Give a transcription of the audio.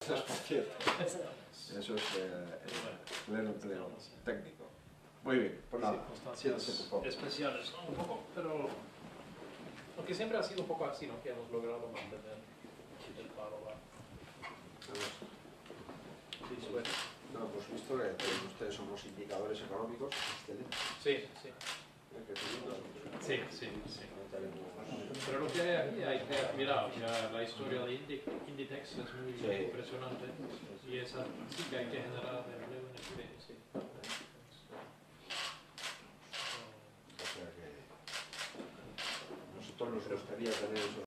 espacial. Eso es el empleo técnico. Muy bien, Por nada, circunstancias siéntese, por favor. especiales, ¿no? Un poco, pero aunque siempre ha sido un poco así, ¿no? Que hemos logrado mantener el paro bajo. Sí, suerte. No, pues visto que todos ustedes son los indicadores económicos, excelente. Sí, sí. Sí, sí, sí. Pero lo que hay aquí hay que admirar, ya la historia de Inditex es muy impresionante y esa sí que hay que generar empleo en Chile, sí. O sea que nosotros nos gustaría tener esos